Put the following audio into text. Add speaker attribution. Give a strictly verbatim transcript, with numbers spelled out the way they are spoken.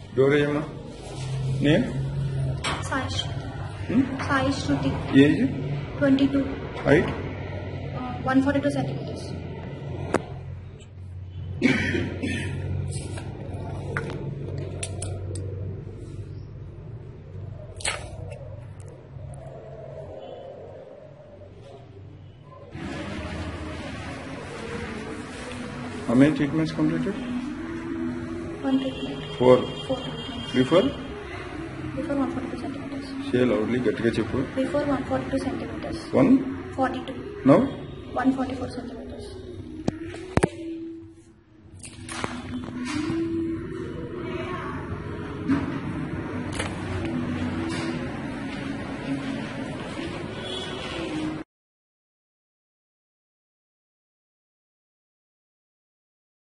Speaker 1: Your name? Name?
Speaker 2: Sai Shruti.
Speaker 1: Hmm?
Speaker 2: Sai Shruti.
Speaker 1: Age?
Speaker 2: twenty-two.
Speaker 1: Height?
Speaker 2: Uh, one forty-two centimeters.
Speaker 1: How many treatments completed?
Speaker 2: One treatment.
Speaker 1: Four.
Speaker 2: Four treatments.
Speaker 1: Before?
Speaker 2: Before one forty-two centimeters.
Speaker 1: Say loudly, గట్టిగా చెప్పు.
Speaker 2: Before one forty-two centimeters.
Speaker 1: One?
Speaker 2: forty-two.
Speaker 1: Now?
Speaker 2: one forty-four centimeters.